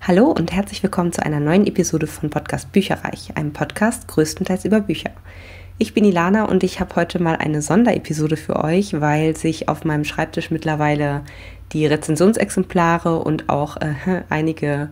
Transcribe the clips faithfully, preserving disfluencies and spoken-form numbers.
Hallo und herzlich willkommen zu einer neuen Episode von Podcast Bücherreich, einem Podcast größtenteils über Bücher. Ich bin Ilana und ich habe heute mal eine Sonderepisode für euch, weil sich auf meinem Schreibtisch mittlerweile die Rezensionsexemplare und auch äh, einige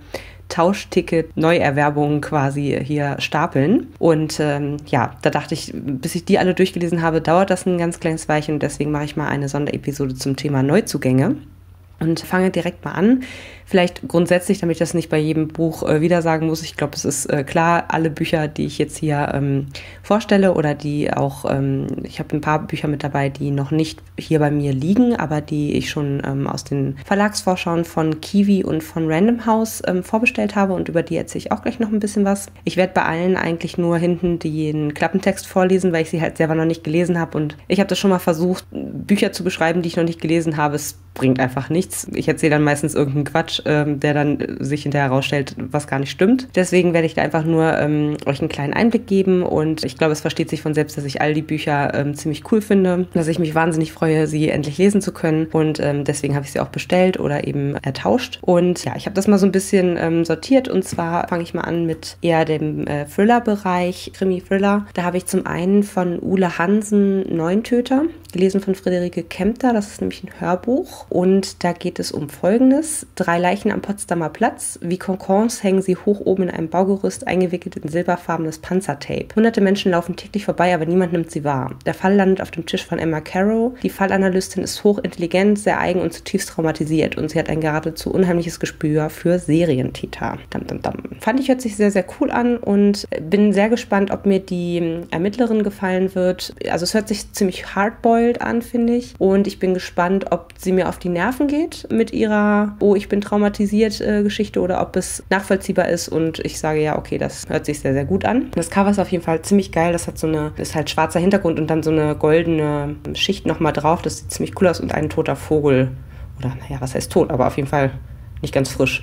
Tauschticket-Neuerwerbungen quasi hier stapeln. Und ähm, ja, da dachte ich, bis ich die alle durchgelesen habe, dauert das ein ganz kleines Weilchen und deswegen mache ich mal eine Sonderepisode zum Thema Neuzugänge. Und fange direkt mal an. Vielleicht grundsätzlich, damit ich das nicht bei jedem Buch äh, wieder sagen muss. Ich glaube, es ist äh, klar, alle Bücher, die ich jetzt hier ähm, vorstelle oder die auch, ähm, ich habe ein paar Bücher mit dabei, die noch nicht hier bei mir liegen, aber die ich schon ähm, aus den Verlagsvorschauen von Kiwi und von Random House ähm, vorbestellt habe und über die erzähle ich auch gleich noch ein bisschen was. Ich werde bei allen eigentlich nur hinten den Klappentext vorlesen, weil ich sie halt selber noch nicht gelesen habe und ich habe das schon mal versucht, Bücher zu beschreiben, die ich noch nicht gelesen habe. Es bringt einfach nichts. Ich erzähle dann meistens irgendeinen Quatsch, ähm, der dann sich hinterher herausstellt, was gar nicht stimmt. Deswegen werde ich da einfach nur ähm, euch einen kleinen Einblick geben und ich glaube, es versteht sich von selbst, dass ich all die Bücher ähm, ziemlich cool finde, dass ich mich wahnsinnig freue, sie endlich lesen zu können und ähm, deswegen habe ich sie auch bestellt oder eben ertauscht. Und ja, ich habe das mal so ein bisschen ähm, sortiert und zwar fange ich mal an mit eher dem äh, Thriller-Bereich, Krimi-Thriller. Da habe ich zum einen von Ule Hansen Neuntöter, gelesen von Friederike Kempter, das ist nämlich ein Hörbuch. Und da geht es um Folgendes. Drei Leichen am Potsdamer Platz. Wie Konkons hängen sie hoch oben in einem Baugerüst, eingewickelt in silberfarbenes Panzertape. Hunderte Menschen laufen täglich vorbei, aber niemand nimmt sie wahr. Der Fall landet auf dem Tisch von Emma Caro. Die Fallanalystin ist hochintelligent, sehr eigen und zutiefst traumatisiert. Und sie hat ein geradezu unheimliches Gespür für Serientäter. Dam, dam, dam. Fand ich, hört sich sehr, sehr cool an und bin sehr gespannt, ob mir die Ermittlerin gefallen wird. Also es hört sich ziemlich hardboiled an, finde ich. Und ich bin gespannt, ob sie mir auf die Nerven geht mit ihrer Oh, ich bin traumatisiert äh, Geschichte oder ob es nachvollziehbar ist und ich sage ja, okay, das hört sich sehr, sehr gut an. Das Cover ist auf jeden Fall ziemlich geil. Das hat so eine, ist halt schwarzer Hintergrund und dann so eine goldene Schicht nochmal drauf. Das sieht ziemlich cool aus und ein toter Vogel. Oder naja, was heißt tot, aber auf jeden Fall nicht ganz frisch.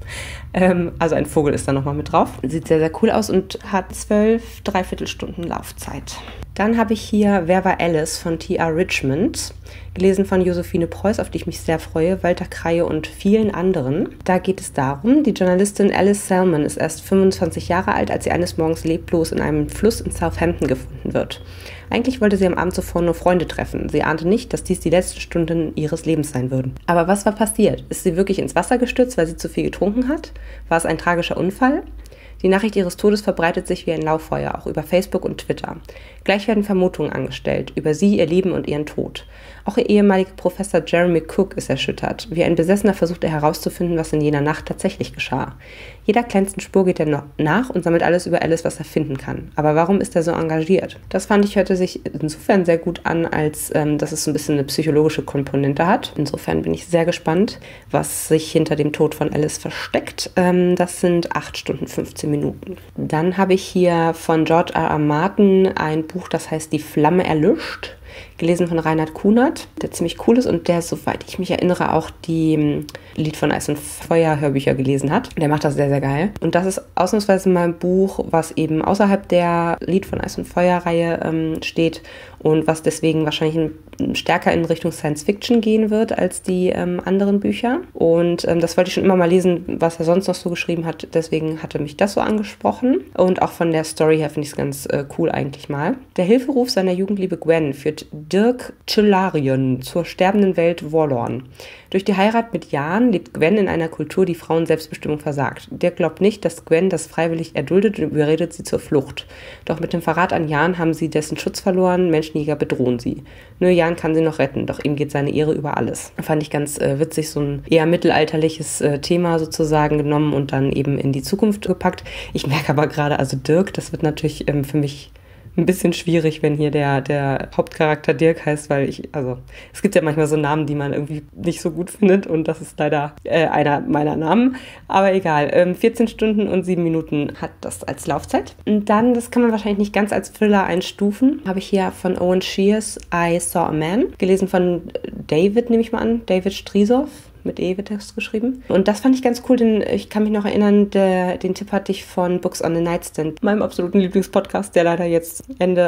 ähm, also ein Vogel ist da nochmal mit drauf. Sieht sehr, sehr cool aus und hat zwölf Dreiviertelstunden Laufzeit. Dann habe ich hier Wer war Alice von T R Richmond, gelesen von Josephine Preuß, auf die ich mich sehr freue, Walter Kreie und vielen anderen. Da geht es darum, die Journalistin Alice Salmon ist erst fünfundzwanzig Jahre alt, als sie eines Morgens leblos in einem Fluss in Southampton gefunden wird. Eigentlich wollte sie am Abend zuvor nur Freunde treffen. Sie ahnte nicht, dass dies die letzten Stunden ihres Lebens sein würden. Aber was war passiert? Ist sie wirklich ins Wasser gestürzt, weil sie zu viel getrunken hat? War es ein tragischer Unfall? Die Nachricht ihres Todes verbreitet sich wie ein Lauffeuer, auch über Facebook und Twitter. Gleich werden Vermutungen angestellt, über sie, ihr Leben und ihren Tod. Auch ihr ehemaliger Professor Jeremy Cook ist erschüttert. Wie ein Besessener versucht er herauszufinden, was in jener Nacht tatsächlich geschah. Jeder kleinsten Spur geht er noch nach und sammelt alles über Alice, was er finden kann. Aber warum ist er so engagiert? Das fand ich, hörte sich insofern sehr gut an, als ähm, dass es so ein bisschen eine psychologische Komponente hat. Insofern bin ich sehr gespannt, was sich hinter dem Tod von Alice versteckt. Ähm, das sind acht Stunden fünfzehn Minuten. Dann habe ich hier von George R. R. Martin ein Buch, das heißt Die Flamme erlischt, gelesen von Reinhard Kunert, der ziemlich cool ist und der, soweit ich mich erinnere, auch die Lied von Eis und Feuer Hörbücher gelesen hat. Der macht das sehr, sehr geil. Und das ist ausnahmsweise mal ein Buch, was eben außerhalb der Lied von Eis und Feuer Reihe ähm, steht und was deswegen wahrscheinlich in, stärker in Richtung Science Fiction gehen wird als die ähm, anderen Bücher. Und ähm, das wollte ich schon immer mal lesen, was er sonst noch so geschrieben hat. Deswegen hatte mich das so angesprochen. Und auch von der Story her finde ich es ganz äh, cool eigentlich mal. Der Hilferuf seiner Jugendliebe Gwen führt Dirk Chilarion zur sterbenden Welt Warlorn. Durch die Heirat mit Jan lebt Gwen in einer Kultur, die Frauen Selbstbestimmung versagt. Dirk glaubt nicht, dass Gwen das freiwillig erduldet und überredet sie zur Flucht. Doch mit dem Verrat an Jan haben sie dessen Schutz verloren, Menschenjäger bedrohen sie. Nur Jan kann sie noch retten, doch ihm geht seine Ehre über alles. Fand ich ganz äh, witzig, so ein eher mittelalterliches äh, Thema sozusagen genommen und dann eben in die Zukunft gepackt. Ich merke aber gerade, also Dirk, das wird natürlich ähm, für mich ein bisschen schwierig, wenn hier der, der Hauptcharakter Dirk heißt, weil ich, also es gibt ja manchmal so Namen, die man irgendwie nicht so gut findet und das ist leider äh, einer meiner Namen, aber egal. Ähm, vierzehn Stunden und sieben Minuten hat das als Laufzeit. Und dann, das kann man wahrscheinlich nicht ganz als Thriller einstufen, habe ich hier von Owen Shears I Saw a Man, gelesen von David, nehme ich mal an, David Strisow. Mit E wird das geschrieben. Und das fand ich ganz cool, denn ich kann mich noch erinnern, der, den Tipp hatte ich von Books on the Nightstand, meinem absoluten Lieblingspodcast, der leider jetzt Ende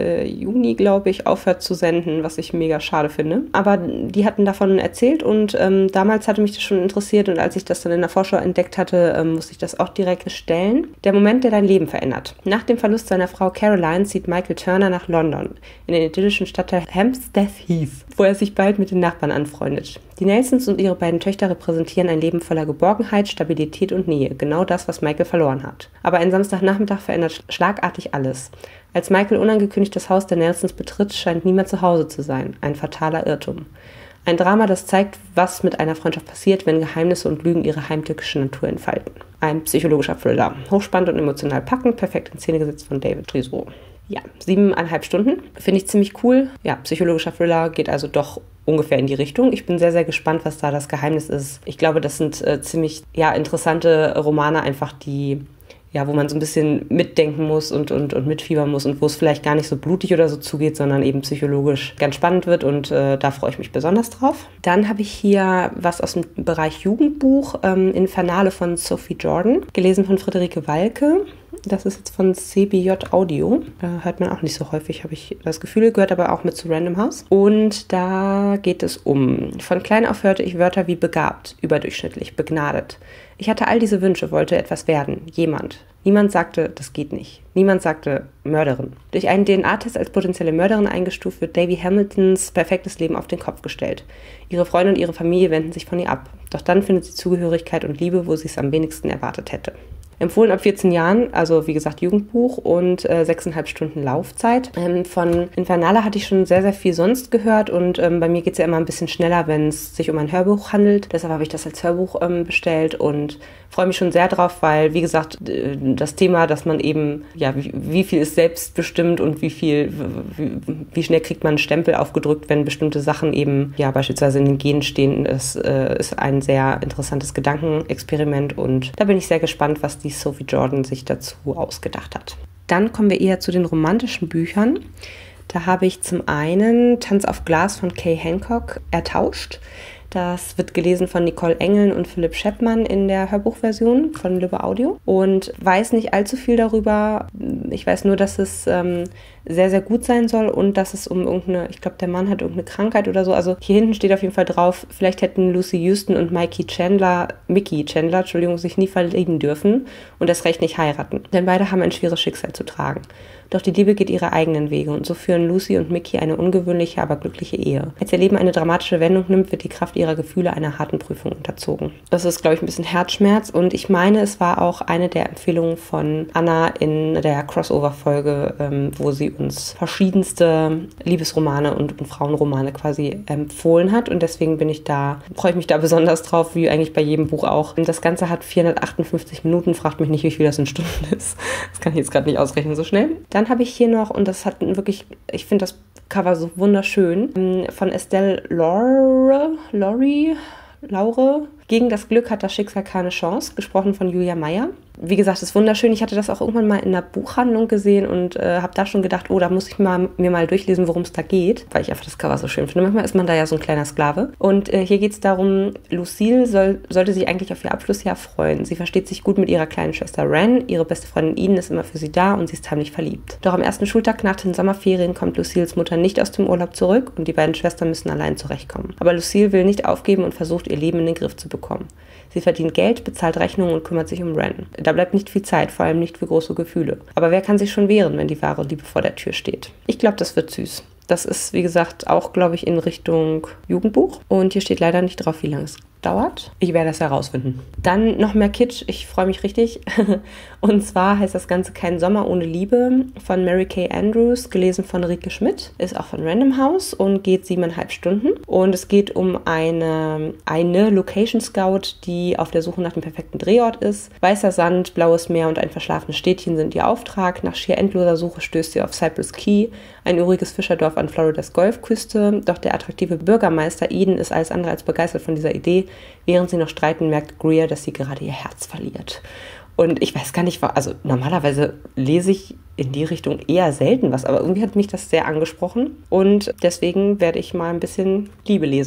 äh, Juni, glaube ich, aufhört zu senden, was ich mega schade finde. Aber die hatten davon erzählt und ähm, damals hatte mich das schon interessiert und als ich das dann in der Vorschau entdeckt hatte, ähm, musste ich das auch direkt bestellen. Der Moment, der dein Leben verändert. Nach dem Verlust seiner Frau Caroline zieht Michael Turner nach London, in den idyllischen Stadtteil Hampstead Heath, wo er sich bald mit den Nachbarn anfreundet. Die Nelsons und ihre beiden Töchter repräsentieren ein Leben voller Geborgenheit, Stabilität und Nähe. Genau das, was Michael verloren hat. Aber ein Samstagnachmittag verändert schlagartig alles. Als Michael unangekündigt das Haus der Nelsons betritt, scheint niemand zu Hause zu sein. Ein fataler Irrtum. Ein Drama, das zeigt, was mit einer Freundschaft passiert, wenn Geheimnisse und Lügen ihre heimtückische Natur entfalten. Ein psychologischer Thriller. Hochspannend und emotional packend, perfekt in Szene gesetzt von David Triso. Ja, siebeneinhalb Stunden. Finde ich ziemlich cool. Ja, psychologischer Thriller geht also doch ungefähr in die Richtung. Ich bin sehr, sehr gespannt, was da das Geheimnis ist. Ich glaube, das sind äh, ziemlich ja, interessante Romane, einfach die, ja, wo man so ein bisschen mitdenken muss und, und, und mitfiebern muss und wo es vielleicht gar nicht so blutig oder so zugeht, sondern eben psychologisch ganz spannend wird und äh, da freue ich mich besonders drauf. Dann habe ich hier was aus dem Bereich Jugendbuch, ähm, Infernale von Sophie Jordan, gelesen von Friederike Walke. Das ist jetzt von C B J Audio. Äh, hört man auch nicht so häufig, habe ich das Gefühl. Gehört aber auch mit zu Random House. Und da geht es um: Von klein auf hörte ich Wörter wie begabt, überdurchschnittlich, begnadet. Ich hatte all diese Wünsche, wollte etwas werden, jemand. Niemand sagte, das geht nicht. Niemand sagte Mörderin. Durch einen D N A-Test als potenzielle Mörderin eingestuft, wird Davy Hamiltons perfektes Leben auf den Kopf gestellt. Ihre Freunde und ihre Familie wenden sich von ihr ab. Doch dann findet sie Zugehörigkeit und Liebe, wo sie es am wenigsten erwartet hätte. Empfohlen ab vierzehn Jahren, also wie gesagt Jugendbuch und äh, sechseinhalb Stunden Laufzeit. Ähm, von Infernale hatte ich schon sehr, sehr viel sonst gehört und ähm, bei mir geht es ja immer ein bisschen schneller, wenn es sich um ein Hörbuch handelt. Deshalb habe ich das als Hörbuch ähm, bestellt und freue mich schon sehr drauf, weil, wie gesagt, äh, das Thema, dass man eben, ja, wie, wie viel ist selbstbestimmt und wie viel, wie, wie schnell kriegt man einen Stempel aufgedrückt, wenn bestimmte Sachen eben, ja, beispielsweise in den Genen stehen, das äh, ist ein sehr interessantes Gedankenexperiment und da bin ich sehr gespannt, was die Sophie Jordan sich dazu ausgedacht hat. Dann kommen wir eher zu den romantischen Büchern. Da habe ich zum einen Tanz auf Glas von Kay Hancock ertauscht. Das wird gelesen von Nicole Engeln und Philipp Scheppmann in der Hörbuchversion von Lübbe Audio und weiß nicht allzu viel darüber. Ich weiß nur, dass es ähm, sehr, sehr gut sein soll und dass es um irgendeine, ich glaube, der Mann hat irgendeine Krankheit oder so. Also hier hinten steht auf jeden Fall drauf, vielleicht hätten Lucy Houston und Mikey Chandler, Mickey Chandler, Entschuldigung, sich nie verlieben dürfen und das Recht nicht heiraten. Denn beide haben ein schweres Schicksal zu tragen. Doch die Liebe geht ihre eigenen Wege und so führen Lucy und Mickey eine ungewöhnliche, aber glückliche Ehe. Als ihr Leben eine dramatische Wendung nimmt, wird die Kraft ihrer Gefühle einer harten Prüfung unterzogen. Das ist, glaube ich, ein bisschen Herzschmerz und ich meine, es war auch eine der Empfehlungen von Anna in der Crossover-Folge, ähm, wo sie uns verschiedenste Liebesromane und, und Frauenromane quasi empfohlen hat und deswegen bin ich da, freue ich mich da besonders drauf, wie eigentlich bei jedem Buch auch. Das Ganze hat vierhundertachtundfünfzig Minuten, fragt mich nicht, wie viel das in Stunden ist. Das kann ich jetzt gerade nicht ausrechnen so schnell. Dann habe ich hier noch, und das hat wirklich, ich finde das Cover so wunderschön, von Estelle Laure, Laurie, Laure. Gegen das Glück hat das Schicksal keine Chance, gesprochen von Julia Meyer. Wie gesagt, es ist wunderschön. Ich hatte das auch irgendwann mal in einer Buchhandlung gesehen und äh, habe da schon gedacht, oh, da muss ich mal, mir mal durchlesen, worum es da geht, weil ich einfach das Cover so schön finde. Manchmal ist man da ja so ein kleiner Sklave. Und äh, hier geht es darum, Lucille soll, sollte sich eigentlich auf ihr Abschlussjahr freuen. Sie versteht sich gut mit ihrer kleinen Schwester Ren. Ihre beste Freundin Eden ist immer für sie da und sie ist heimlich verliebt. Doch am ersten Schultag nach den Sommerferien kommt Lucilles Mutter nicht aus dem Urlaub zurück und die beiden Schwestern müssen allein zurechtkommen. Aber Lucille will nicht aufgeben und versucht, ihr Leben in den Griff zu bekommen. Sie verdient Geld, bezahlt Rechnungen und kümmert sich um Ren. Da bleibt nicht viel Zeit, vor allem nicht für große Gefühle. Aber wer kann sich schon wehren, wenn die wahre Liebe vor der Tür steht? Ich glaube, das wird süß. Das ist, wie gesagt, auch, glaube ich, in Richtung Jugendbuch. Und hier steht leider nicht drauf, wie lange es dauert. Ich werde das herausfinden. Dann noch mehr Kitsch. Ich freue mich richtig. Und zwar heißt das Ganze Kein Sommer ohne Liebe von Mary Kay Andrews, gelesen von Rike Schmidt. Ist auch von Random House und geht siebeneinhalb Stunden. Und es geht um eine, eine Location Scout, die auf der Suche nach dem perfekten Drehort ist. Weißer Sand, blaues Meer und ein verschlafenes Städtchen sind ihr Auftrag. Nach schier endloser Suche stößt sie auf Cypress Key, ein uriges Fischerdorf an Floridas Golfküste. Doch der attraktive Bürgermeister Eden ist alles andere als begeistert von dieser Idee. Während sie noch streiten, merkt Greer, dass sie gerade ihr Herz verliert. Und ich weiß gar nicht, also normalerweise lese ich in die Richtung eher selten was, aber irgendwie hat mich das sehr angesprochen und deswegen werde ich mal ein bisschen Liebe lesen.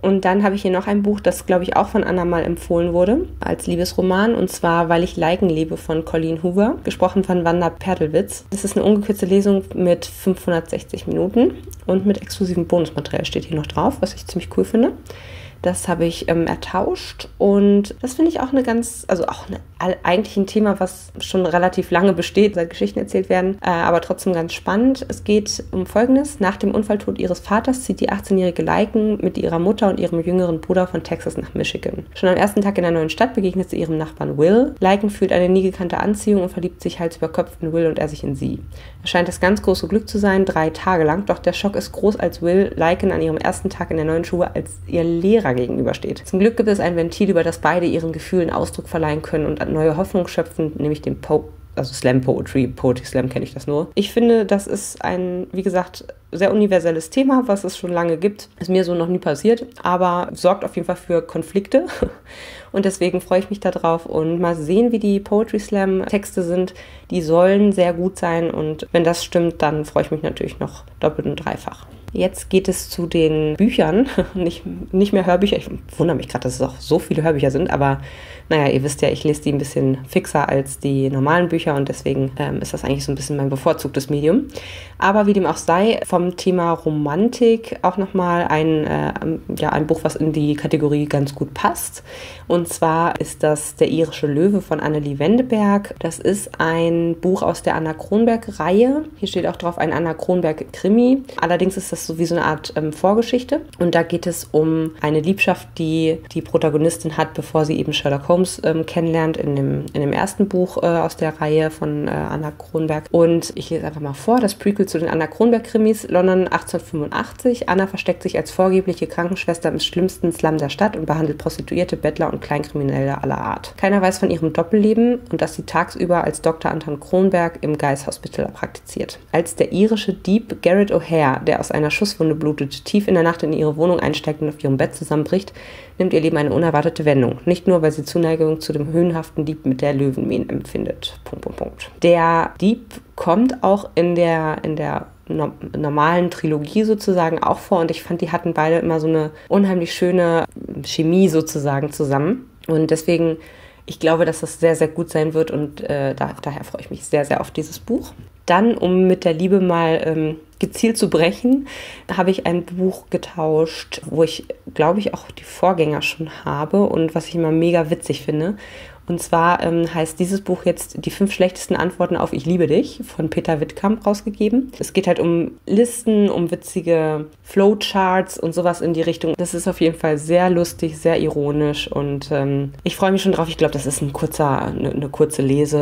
Und dann habe ich hier noch ein Buch, das, glaube ich, auch von Anna mal empfohlen wurde, als Liebesroman. Und zwar Weil ich Liken lebe von Colleen Hoover, gesprochen von Wanda Perdelwitz. Das ist eine ungekürzte Lesung mit fünfhundertsechzig Minuten und mit exklusivem Bonusmaterial steht hier noch drauf, was ich ziemlich cool finde. Das habe ich ähm, ertauscht und das finde ich auch eine ganz, also auch eine, eigentlich ein Thema, was schon relativ lange besteht, seit Geschichten erzählt werden, äh, aber trotzdem ganz spannend. Es geht um Folgendes. Nach dem Unfalltod ihres Vaters zieht die achtzehnjährige Liken mit ihrer Mutter und ihrem jüngeren Bruder von Texas nach Michigan. Schon am ersten Tag in der neuen Stadt begegnet sie ihrem Nachbarn Will. Liken fühlt eine nie gekannte Anziehung und verliebt sich Hals über Kopf in Will und er sich in sie. Es scheint das ganz große Glück zu sein, drei Tage lang, doch der Schock ist groß, als Will Liken an ihrem ersten Tag in der neuen Schule als ihr Lehrer gegenübersteht. Zum Glück gibt es ein Ventil, über das beide ihren Gefühlen Ausdruck verleihen können und neue Hoffnung schöpfen, nämlich den Po, also Slam Poetry, Poetry Slam kenne ich das nur. Ich finde, das ist ein, wie gesagt, sehr universelles Thema, was es schon lange gibt. Ist mir so noch nie passiert, aber sorgt auf jeden Fall für Konflikte und deswegen freue ich mich da drauf und mal sehen, wie die Poetry Slam Texte sind. Die sollen sehr gut sein und wenn das stimmt, dann freue ich mich natürlich noch doppelt und dreifach. Jetzt geht es zu den Büchern, nicht, nicht mehr Hörbücher. Ich wundere mich gerade, dass es auch so viele Hörbücher sind, aber naja, ihr wisst ja, ich lese die ein bisschen fixer als die normalen Bücher und deswegen ähm, ist das eigentlich so ein bisschen mein bevorzugtes Medium. Aber wie dem auch sei, vom Thema Romantik auch nochmal ein, äh, ja, ein Buch, was in die Kategorie ganz gut passt. Und zwar ist das Der irische Löwe von Annelie Wendeberg. Das ist ein Buch aus der Anna Kronberg-Reihe. Hier steht auch drauf ein Anna Kronberg-Krimi. Allerdings ist das so wie so eine Art ähm, Vorgeschichte. Und da geht es um eine Liebschaft, die die Protagonistin hat, bevor sie eben Sherlock Holmes ähm, kennenlernt in dem, in dem ersten Buch äh, aus der Reihe von äh, Anna Kronberg. Und ich lese einfach mal vor, das Prequel zu den Anna Kronberg-Krimis, London achtzehnhundertfünfundachtzig. Anna versteckt sich als vorgebliche Krankenschwester im schlimmsten Slum der Stadt und behandelt Prostituierte, Bettler und Kleinkriminelle aller Art. Keiner weiß von ihrem Doppelleben und dass sie tagsüber als Doktor Anton Kronberg im Guy's Hospital praktiziert. Als der irische Dieb Garrett O'Hare, der aus einer Schusswunde blutet, tief in der Nacht in ihre Wohnung einsteigt und auf ihrem Bett zusammenbricht, nimmt ihr Leben eine unerwartete Wendung. Nicht nur, weil sie Zuneigung zu dem höhenhaften Dieb mit der Löwenmähne empfindet. Punkt, Punkt, Punkt. Der Dieb kommt auch in der, in der no- normalen Trilogie sozusagen auch vor und ich fand, die hatten beide immer so eine unheimlich schöne Chemie sozusagen zusammen. Und deswegen, ich glaube, dass das sehr, sehr gut sein wird und äh, da, daher freue ich mich sehr, sehr auf dieses Buch. Dann, um mit der Liebe mal ähm, gezielt zu brechen, habe ich ein Buch getauscht, wo ich, glaube ich, auch die Vorgänger schon habe und was ich immer mega witzig finde. Und zwar ähm, heißt dieses Buch jetzt Die fünf schlechtesten Antworten auf Ich liebe dich von Peter Wittkamp rausgegeben. Es geht halt um Listen, um witzige Flowcharts und sowas in die Richtung. Das ist auf jeden Fall sehr lustig, sehr ironisch und ähm, ich freue mich schon drauf. Ich glaube, das ist ein kurzer, eine, eine kurze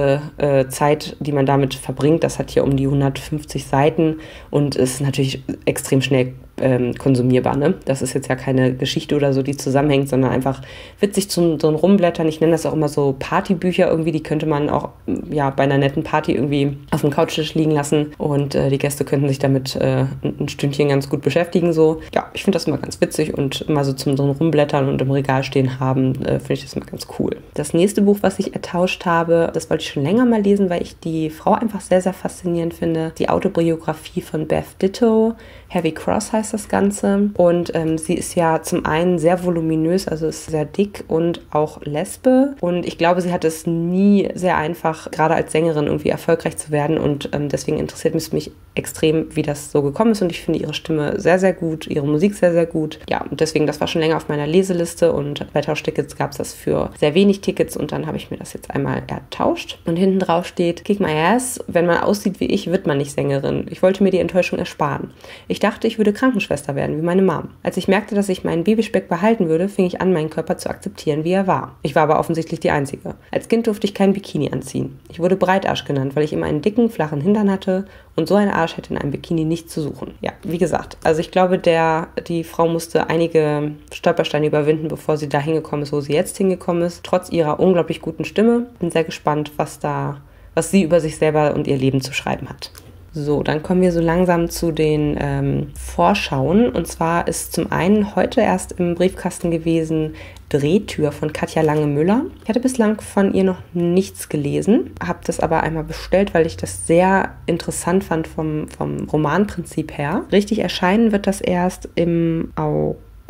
Lesezeit, die man damit verbringt. Das hat hier um die hundertfünfzig Seiten und ist natürlich extrem schnell ähm, konsumierbar. Ne? Das ist jetzt ja keine Geschichte oder so, die zusammenhängt, sondern einfach witzig zum so ein Rumblättern. Ich nenne das auch immer so Partybücher irgendwie, die könnte man auch ja bei einer netten Party irgendwie auf dem Couchtisch liegen lassen und äh, die Gäste könnten sich damit äh, ein Stündchen ganz gut beschäftigen. So. Ja, ich finde das immer ganz witzig und immer so zum so ein Rumblättern und im Regal stehen haben, äh, finde ich das immer ganz cool. Das nächste Buch, was ich ertauscht habe, das wollte ich schon länger mal lesen, weil ich die Frau einfach sehr, sehr faszinierend finde. Die Autobiografie von Beth Ditto. Heavy Cross heißt das Ganze und ähm, sie ist ja zum einen sehr voluminös, also ist sehr dick und auch Lesbe und ich glaube, sie hat es nie sehr einfach, gerade als Sängerin irgendwie erfolgreich zu werden und ähm, deswegen interessiert es mich extrem, wie das so gekommen ist und ich finde ihre Stimme sehr, sehr gut, ihre Musik sehr, sehr gut. Ja, und deswegen, das war schon länger auf meiner Leseliste und bei Tauschtickets gab es das für sehr wenig Tickets und dann habe ich mir das jetzt einmal ertauscht und hinten drauf steht, Kick my ass, wenn man aussieht wie ich, wird man nicht Sängerin. Ich wollte mir die Enttäuschung ersparen. Ich dachte, ich würde Krankenschwester werden, wie meine Mom. Als ich merkte, dass ich meinen Babyspeck behalten würde, fing ich an, meinen Körper zu akzeptieren, wie er war. Ich war aber offensichtlich die Einzige. Als Kind durfte ich kein Bikini anziehen. Ich wurde Breitarsch genannt, weil ich immer einen dicken, flachen Hintern hatte und so ein Arsch hätte in einem Bikini nichts zu suchen. Ja, wie gesagt, also ich glaube, der, die Frau musste einige Stolpersteine überwinden, bevor sie da hingekommen ist, wo sie jetzt hingekommen ist. Trotz ihrer unglaublich guten Stimme. Bin sehr gespannt, was da, was sie über sich selber und ihr Leben zu schreiben hat. So, dann kommen wir so langsam zu den ähm, Vorschauen. Und zwar ist zum einen heute erst im Briefkasten gewesen Drehtür von Katja Lange-Müller. Ich hatte bislang von ihr noch nichts gelesen, habe das aber einmal bestellt, weil ich das sehr interessant fand vom, vom Romanprinzip her. Richtig erscheinen wird das erst im August.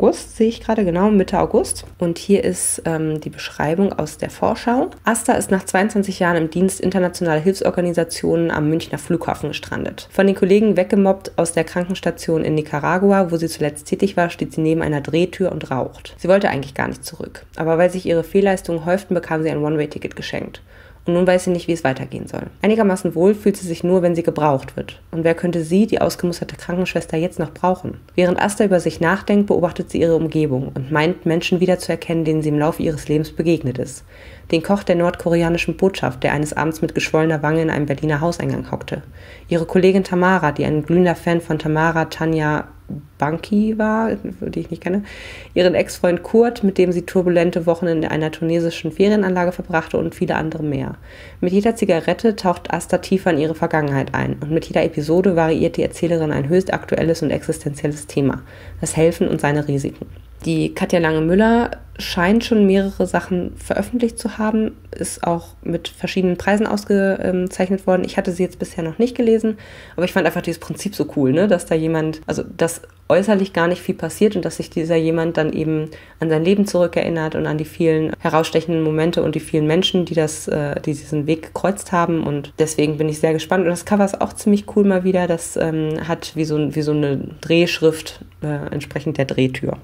August, sehe ich gerade, genau, Mitte August. Und hier ist ähm, die Beschreibung aus der Vorschau. Asta ist nach zweiundzwanzig Jahren im Dienst internationaler Hilfsorganisationen am Münchner Flughafen gestrandet. Von den Kollegen weggemobbt aus der Krankenstation in Nicaragua, wo sie zuletzt tätig war, steht sie neben einer Drehtür und raucht. Sie wollte eigentlich gar nicht zurück. Aber weil sich ihre Fehlleistungen häuften, bekam sie ein One-Way-Ticket geschenkt. Und nun weiß sie nicht, wie es weitergehen soll. Einigermaßen wohl fühlt sie sich nur, wenn sie gebraucht wird. Und wer könnte sie, die ausgemusterte Krankenschwester, jetzt noch brauchen? Während Asta über sich nachdenkt, beobachtet sie ihre Umgebung und meint, Menschen wiederzuerkennen, denen sie im Laufe ihres Lebens begegnet ist. Den Koch der nordkoreanischen Botschaft, der eines Abends mit geschwollener Wange in einem Berliner Hauseingang hockte. Ihre Kollegin Tamara, die ein glühender Fan von Tamara Tanja Banki war, die ich nicht kenne, ihren Ex-Freund Kurt, mit dem sie turbulente Wochen in einer tunesischen Ferienanlage verbrachte und viele andere mehr. Mit jeder Zigarette taucht Asta tiefer in ihre Vergangenheit ein und mit jeder Episode variiert die Erzählerin ein höchst aktuelles und existenzielles Thema, das Helfen und seine Risiken. Die Katja Lange-Müller scheint schon mehrere Sachen veröffentlicht zu haben, ist auch mit verschiedenen Preisen ausgezeichnet worden. Ich hatte sie jetzt bisher noch nicht gelesen, aber ich fand einfach dieses Prinzip so cool, ne? Dass da jemand, also dass äußerlich gar nicht viel passiert und dass sich dieser jemand dann eben an sein Leben zurückerinnert und an die vielen herausstechenden Momente und die vielen Menschen, die das, äh, die diesen Weg gekreuzt haben, und deswegen bin ich sehr gespannt. Und das Cover ist auch ziemlich cool mal wieder, das ähm, hat wie so, wie so eine Drehschrift äh, entsprechend der Drehtür.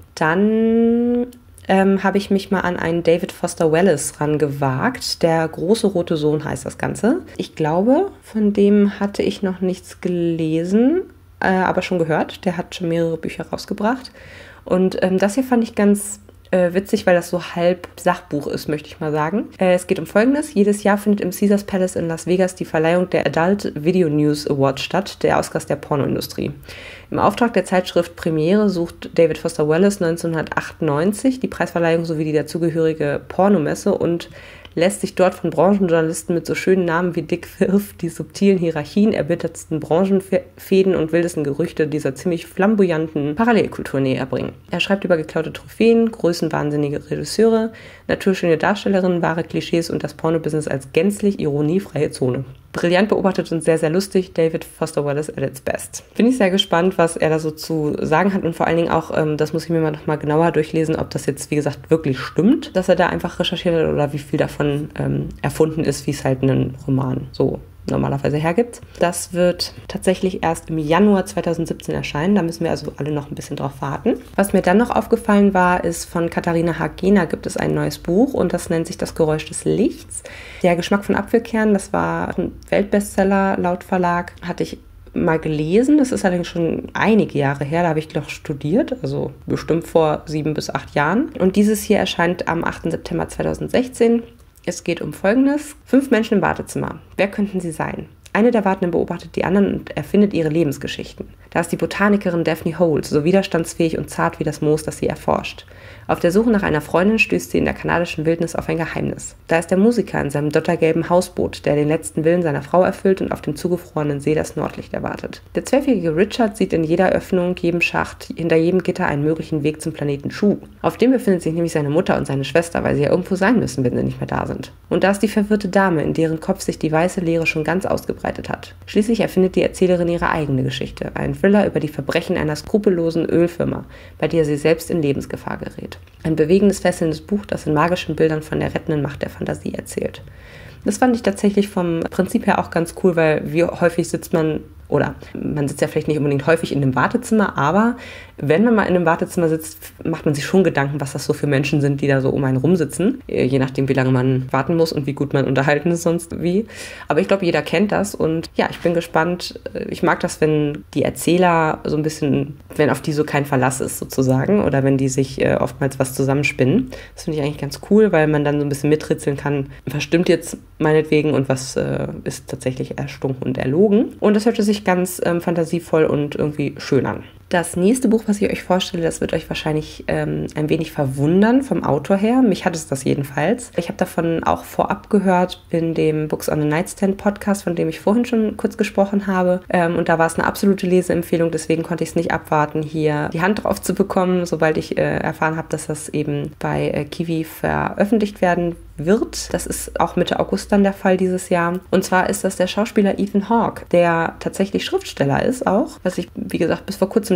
Dann ähm, habe ich mich mal an einen David Foster Wallace rangewagt. Der große rote Sohn heißt das Ganze. Ich glaube, von dem hatte ich noch nichts gelesen, äh, aber schon gehört. Der hat schon mehrere Bücher rausgebracht. Und ähm, das hier fand ich ganz äh, witzig, weil das so halb Sachbuch ist, möchte ich mal sagen. Äh, es geht um Folgendes. Jedes Jahr findet im Caesars Palace in Las Vegas die Verleihung der Adult Video News Award statt, der Oscars der Pornoindustrie. Im Auftrag der Zeitschrift Premiere sucht David Foster Wallace neunzehnhundertachtundneunzig die Preisverleihung sowie die dazugehörige Pornomesse und lässt sich dort von Branchenjournalisten mit so schönen Namen wie Dick Wirf die subtilen Hierarchien, erbittertsten Branchenfäden und wildesten Gerüchte dieser ziemlich flamboyanten Parallelkultur näher bringen. Er schreibt über geklaute Trophäen, größenwahnsinnige Regisseure, naturschöne Darstellerinnen, wahre Klischees und das Pornobusiness als gänzlich ironiefreie Zone. Brillant beobachtet und sehr, sehr lustig, David Foster Wallace at its best. Bin ich sehr gespannt, was er da so zu sagen hat und vor allen Dingen auch, ähm, das muss ich mir mal noch mal genauer durchlesen, ob das jetzt, wie gesagt, wirklich stimmt, dass er da einfach recherchiert hat oder wie viel davon ähm, erfunden ist, wie es halt einen Roman so normalerweise hergibt. Das wird tatsächlich erst im Januar zweitausendsiebzehn erscheinen, da müssen wir also alle noch ein bisschen drauf warten. Was mir dann noch aufgefallen war, ist, von Katharina Hagena gibt es ein neues Buch und das nennt sich Das Geräusch des Lichts. Der Geschmack von Apfelkernen, das war ein Weltbestseller laut Verlag, hatte ich mal gelesen. Das ist allerdings schon einige Jahre her, da habe ich noch studiert, also bestimmt vor sieben bis acht Jahren. Und dieses hier erscheint am achten September zweitausendsechzehn. Es geht um Folgendes. Fünf Menschen im Wartezimmer. Wer könnten sie sein? Eine der Wartenden beobachtet die anderen und erfindet ihre Lebensgeschichten. Da ist die Botanikerin Daphne Holt, so widerstandsfähig und zart wie das Moos, das sie erforscht. Auf der Suche nach einer Freundin stößt sie in der kanadischen Wildnis auf ein Geheimnis. Da ist der Musiker in seinem dottergelben Hausboot, der den letzten Willen seiner Frau erfüllt und auf dem zugefrorenen See das Nordlicht erwartet. Der zwölfjährige Richard sieht in jeder Öffnung, jedem Schacht, hinter jedem Gitter einen möglichen Weg zum Planeten Schuh. Auf dem befindet sich nämlich seine Mutter und seine Schwester, weil sie ja irgendwo sein müssen, wenn sie nicht mehr da sind. Und da ist die verwirrte Dame, in deren Kopf sich die weiße Leere schon ganz ausgebreitet hat. Schließlich erfindet die Erzählerin ihre eigene Geschichte, einen Thriller über die Verbrechen einer skrupellosen Ölfirma, bei der sie selbst in Lebensgefahr gerät. Ein bewegendes, fesselndes Buch, das in magischen Bildern von der rettenden Macht der Fantasie erzählt. Das fand ich tatsächlich vom Prinzip her auch ganz cool, weil wie häufig sitzt man, oder man sitzt ja vielleicht nicht unbedingt häufig in einem Wartezimmer, aber wenn man mal in einem Wartezimmer sitzt, macht man sich schon Gedanken, was das so für Menschen sind, die da so um einen rumsitzen, je nachdem, wie lange man warten muss und wie gut man unterhalten ist sonst wie. Aber ich glaube, jeder kennt das und ja, ich bin gespannt. Ich mag das, wenn die Erzähler so ein bisschen, wenn auf die so kein Verlass ist sozusagen oder wenn die sich äh, oftmals was zusammenspinnen. Das finde ich eigentlich ganz cool, weil man dann so ein bisschen mitritzeln kann, was stimmt jetzt meinetwegen und was äh, ist tatsächlich erstunken und erlogen. Und das hörte sich ganz ähm, fantasievoll und irgendwie schön an. Das nächste Buch, was ich euch vorstelle, das wird euch wahrscheinlich ähm, ein wenig verwundern vom Autor her. Mich hat es das jedenfalls. Ich habe davon auch vorab gehört in dem Books on the Nightstand Podcast, von dem ich vorhin schon kurz gesprochen habe. Ähm, und da war es eine absolute Leseempfehlung, deswegen konnte ich es nicht abwarten, hier die Hand drauf zu bekommen, sobald ich äh, erfahren habe, dass das eben bei äh, Kiwi veröffentlicht werden wird. Das ist auch Mitte August dann der Fall dieses Jahr. Und zwar ist das der Schauspieler Ethan Hawke, der tatsächlich Schriftsteller ist auch, was ich, wie gesagt, bis vor kurzem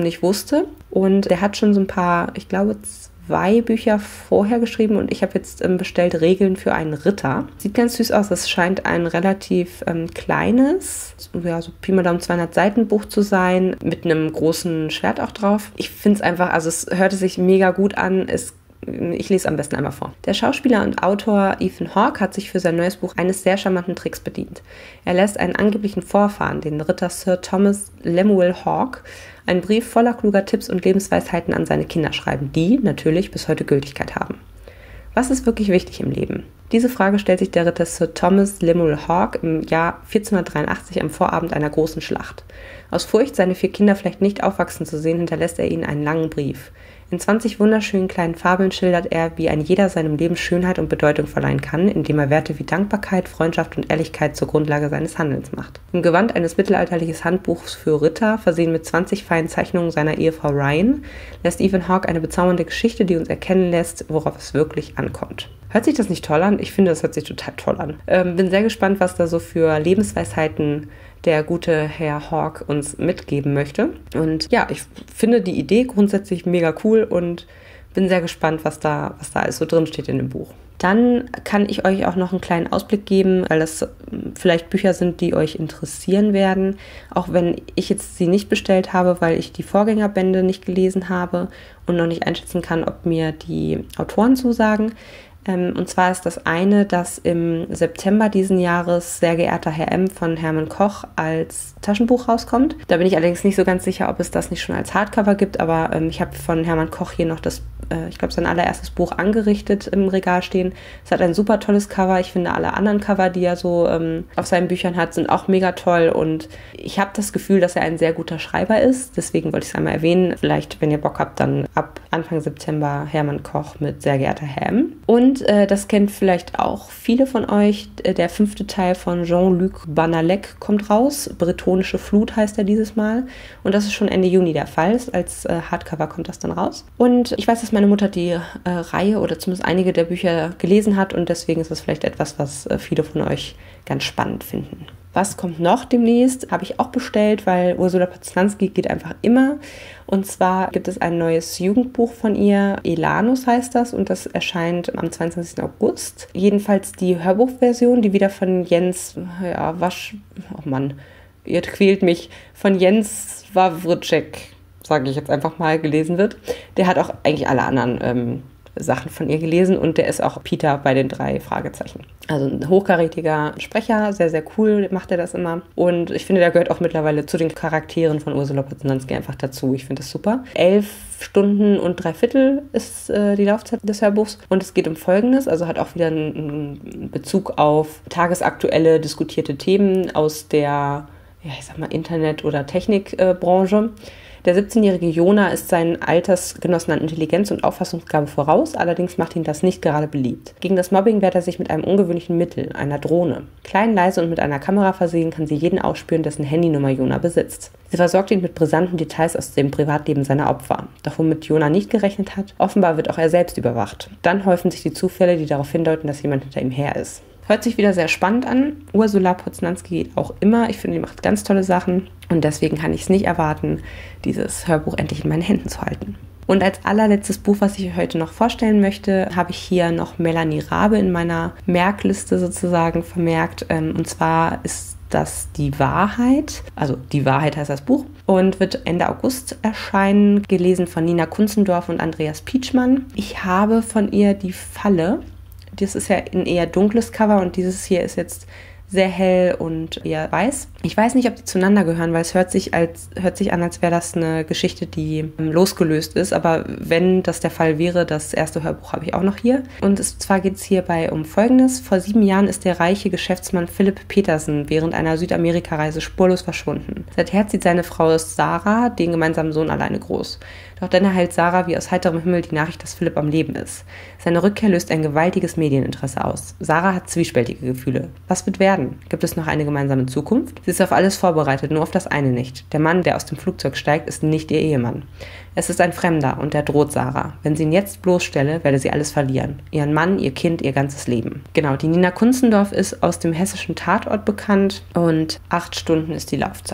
nicht wusste. Und der hat schon so ein paar, ich glaube, zwei Bücher vorher geschrieben und ich habe jetzt ähm, bestellt Regeln für einen Ritter. Sieht ganz süß aus. Das scheint ein relativ ähm, kleines, ja, so Pi mal Daumen zweihundert Seiten Buch zu sein, mit einem großen Schwert auch drauf. Ich finde es einfach, also es hörte sich mega gut an. Es Ich lese am besten einmal vor. Der Schauspieler und Autor Ethan Hawke hat sich für sein neues Buch eines sehr charmanten Tricks bedient. Er lässt einen angeblichen Vorfahren, den Ritter Sir Thomas Lemuel Hawke, einen Brief voller kluger Tipps und Lebensweisheiten an seine Kinder schreiben, die natürlich bis heute Gültigkeit haben. Was ist wirklich wichtig im Leben? Diese Frage stellt sich der Ritter Sir Thomas Lemuel Hawke im Jahr vierzehnhundertdreiundachtzig am Vorabend einer großen Schlacht. Aus Furcht, seine vier Kinder vielleicht nicht aufwachsen zu sehen, hinterlässt er ihnen einen langen Brief. In zwanzig wunderschönen kleinen Fabeln schildert er, wie ein jeder seinem Leben Schönheit und Bedeutung verleihen kann, indem er Werte wie Dankbarkeit, Freundschaft und Ehrlichkeit zur Grundlage seines Handelns macht. Im Gewand eines mittelalterlichen Handbuchs für Ritter, versehen mit zwanzig feinen Zeichnungen seiner Ehefrau Ryan, lässt Ethan Hawke eine bezaubernde Geschichte, die uns erkennen lässt, worauf es wirklich ankommt. Hört sich das nicht toll an? Ich finde, das hört sich total toll an. Ähm, bin sehr gespannt, was da so für Lebensweisheiten der gute Herr Hawke uns mitgeben möchte. Und ja, ich finde die Idee grundsätzlich mega cool und bin sehr gespannt, was da, was da alles so drin steht in dem Buch. Dann kann ich euch auch noch einen kleinen Ausblick geben, weil das vielleicht Bücher sind, die euch interessieren werden, auch wenn ich jetzt sie nicht bestellt habe, weil ich die Vorgängerbände nicht gelesen habe und noch nicht einschätzen kann, ob mir die Autoren zusagen. Und zwar ist das eine, dass im September diesen Jahres Sehr geehrter Herr M. von Hermann Koch als Taschenbuch rauskommt. Da bin ich allerdings nicht so ganz sicher, ob es das nicht schon als Hardcover gibt, aber ähm, ich habe von Hermann Koch hier noch das, äh, ich glaube, sein allererstes Buch Angerichtet im Regal stehen. Es hat ein super tolles Cover. Ich finde, alle anderen Cover, die er so ähm, auf seinen Büchern hat, sind auch mega toll und ich habe das Gefühl, dass er ein sehr guter Schreiber ist. Deswegen wollte ich es einmal erwähnen. Vielleicht, wenn ihr Bock habt, dann ab Anfang September Hermann Koch mit Sehr geehrter Herr M. Und Und äh, das kennt vielleicht auch viele von euch. Der fünfte Teil von Jean-Luc Banalek kommt raus. Bretonische Flut heißt er dieses Mal. Und das ist schon Ende Juni der Fall. Als äh, Hardcover kommt das dann raus. Und ich weiß, dass meine Mutter die äh, Reihe oder zumindest einige der Bücher gelesen hat. Und deswegen ist das vielleicht etwas, was äh, viele von euch ganz spannend finden. Was kommt noch demnächst? Habe ich auch bestellt, weil Ursula Poznanski geht einfach immer. Und zwar gibt es ein neues Jugendbuch von ihr, Elanus heißt das, und das erscheint am zweiundzwanzigsten August. Jedenfalls die Hörbuchversion, die wieder von Jens, ja, Wasch, oh Mann, ihr quält mich, von Jens Wawrczyk, sage ich jetzt einfach mal, gelesen wird. Der hat auch eigentlich alle anderen ähm, Sachen von ihr gelesen und der ist auch Peter bei den drei Fragezeichen. Also ein hochkarätiger Sprecher, sehr, sehr cool macht er das immer. Und ich finde, der gehört auch mittlerweile zu den Charakteren von Ursula Poznanski einfach dazu. Ich finde das super. Elf Stunden und drei Viertel ist äh, die Laufzeit des Hörbuchs und es geht um Folgendes, also hat auch wieder einen, einen Bezug auf tagesaktuelle diskutierte Themen aus der, ja, ich sag mal, Internet- oder Technikbranche. Äh, Der siebzehnjährige Jona ist seinen Altersgenossen an Intelligenz und Auffassungsgabe voraus, allerdings macht ihn das nicht gerade beliebt. Gegen das Mobbing wehrt er sich mit einem ungewöhnlichen Mittel, einer Drohne. Klein, leise und mit einer Kamera versehen, kann sie jeden aufspüren, dessen Handynummer Jona besitzt. Sie versorgt ihn mit brisanten Details aus dem Privatleben seiner Opfer. Doch womit Jona nicht gerechnet hat, offenbar wird auch er selbst überwacht. Dann häufen sich die Zufälle, die darauf hindeuten, dass jemand hinter ihm her ist. Hört sich wieder sehr spannend an. Ursula Poznanski auch immer. Ich finde, die macht ganz tolle Sachen. Und deswegen kann ich es nicht erwarten, dieses Hörbuch endlich in meinen Händen zu halten. Und als allerletztes Buch, was ich euch heute noch vorstellen möchte, habe ich hier noch Melanie Rabe in meiner Merkliste sozusagen vermerkt. Und zwar ist das Die Wahrheit. Also Die Wahrheit heißt das Buch. Und wird Ende August erscheinen. Gelesen von Nina Kunzendorf und Andreas Pietschmann. Ich habe von ihr Die Falle. Das ist ja ein eher dunkles Cover und dieses hier ist jetzt sehr hell und eher weiß. Ich weiß nicht, ob die zueinander gehören, weil es hört sich, als, hört sich an, als wäre das eine Geschichte, die ähm, losgelöst ist. Aber wenn das der Fall wäre, das erste Hörbuch habe ich auch noch hier. Und es, zwar geht es hierbei um Folgendes. Vor sieben Jahren ist der reiche Geschäftsmann Philipp Petersen während einer Südamerika-Reise spurlos verschwunden. Seither zieht seine Frau Sarah den gemeinsamen Sohn alleine groß. Doch dann erhält Sarah wie aus heiterem Himmel die Nachricht, dass Philipp am Leben ist. Seine Rückkehr löst ein gewaltiges Medieninteresse aus. Sarah hat zwiespältige Gefühle. Was wird werden? Gibt es noch eine gemeinsame Zukunft? Sie ist auf alles vorbereitet, nur auf das eine nicht. Der Mann, der aus dem Flugzeug steigt, ist nicht ihr Ehemann. Es ist ein Fremder und der droht Sarah. Wenn sie ihn jetzt bloßstelle, werde sie alles verlieren. Ihren Mann, ihr Kind, ihr ganzes Leben. Genau, die Nina Kunzendorf ist aus dem hessischen Tatort bekannt und acht Stunden ist die Laufzeit.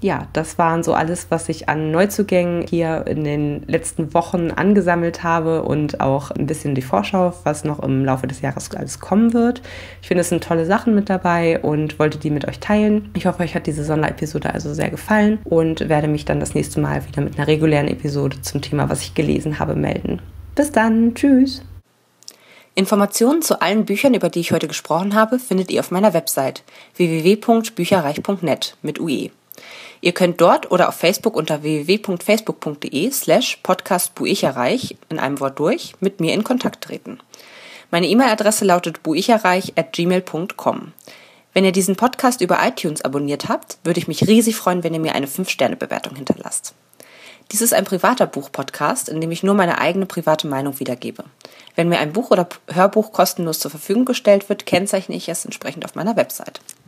Ja, das waren so alles, was ich an Neuzugängen hier in den letzten Wochen angesammelt habe und auch ein bisschen die Vorschau, was noch im Laufe des Jahres alles kommen wird. Ich finde, es sind tolle Sachen mit dabei und wollte die mit euch teilen. Ich hoffe, euch hat diese Sonderepisode also sehr gefallen und werde mich dann das nächste Mal wieder mit einer regulären Episode zum Thema, was ich gelesen habe, melden. Bis dann, tschüss! Informationen zu allen Büchern, über die ich heute gesprochen habe, findet ihr auf meiner Website w w w punkt bücherreich punkt net mit U E. Ihr könnt dort oder auf Facebook unter w w w punkt facebook punkt de slash podcast buicherreich in einem Wort durch mit mir in Kontakt treten. Meine E-Mail-Adresse lautet buicherreich at gmail punkt com. Wenn ihr diesen Podcast über iTunes abonniert habt, würde ich mich riesig freuen, wenn ihr mir eine fünf Sterne Bewertung hinterlasst. Dies ist ein privater Buch-Podcast, in dem ich nur meine eigene private Meinung wiedergebe. Wenn mir ein Buch oder Hörbuch kostenlos zur Verfügung gestellt wird, kennzeichne ich es entsprechend auf meiner Website.